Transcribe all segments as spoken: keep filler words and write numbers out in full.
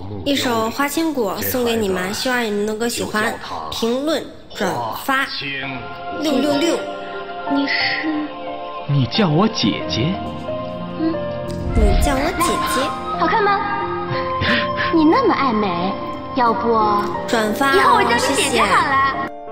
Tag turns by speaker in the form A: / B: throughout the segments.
A: 一首《花千骨》送给你们，希望你们能够喜欢。评论、转发，六六六。
B: 你是？
C: 你叫我姐姐。
A: 嗯，你叫我姐姐。
B: 好看吗？你那么爱美，要不
A: 转发、哦？
B: 以后我叫你姐姐好了。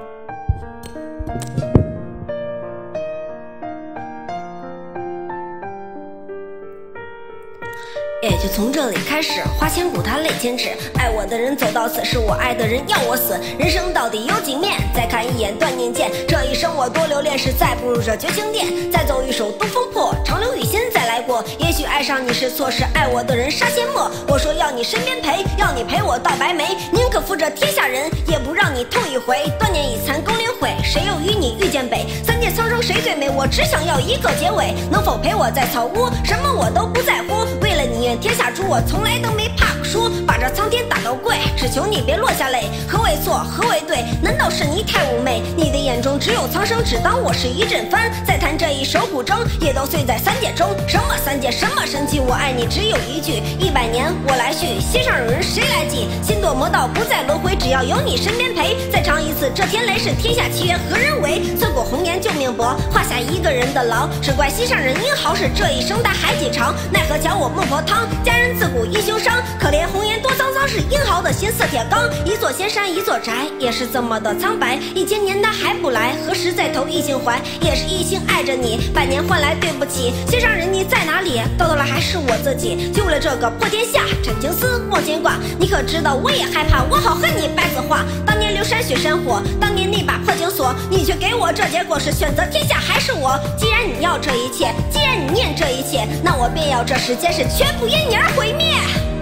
A: 也就从这里开始，花千骨他泪千尺，爱我的人走到此，是我爱的人要我死。人生到底有几面？再看一眼断念剑，这一生我多留恋，实在不如这绝情殿。再走一首东风破，长留雨仙再来过。也许爱上你是错，是爱我的人杀阡陌。我说要你身边陪，要你陪我到白眉，宁可负这天下人，也不让你痛一回。断念已残，宫铃毁，谁又与你遇见北？三界苍生谁最美？我只想要一个结尾，能否陪我在草屋？什么我都不在乎，为了你天下主，我从来都没怕过输，把这苍天打到跪，只求你别落下泪。何为错，何为对？难道是你太妩媚？你的眼中只有苍生，只当我是一阵帆。再谈这一手古筝，也都碎在三界中。什么三界，什么神奇？我爱你只有一句，一百年我来续，心上有人谁来记？心堕魔道不再轮回，只要有你身边陪。再尝一次这天雷，是天下奇缘何人为？淬过红颜救命薄，画下一个人的牢。只怪心上人英豪是这一生他还几长？奈何瞧我孟婆汤，家人自古英雄伤。可怜红颜多沧桑，是英豪的心似铁钢。一座仙山一座宅，也是这么的苍白。一千年他还不来，何时再投一心怀？也是一心爱着你，百年换来对不起。心上人你在哪里？到头来还是我自己。就为了这个破天下，陈情丝忘牵挂。你可知道我也害怕，我好恨你白子画。当年流山血山火，当年那把破情锁，你却给我这结果，是选择天下还是我？既然你要这一切，既然你念这一切，那我便要这世间是全部因你而毁灭。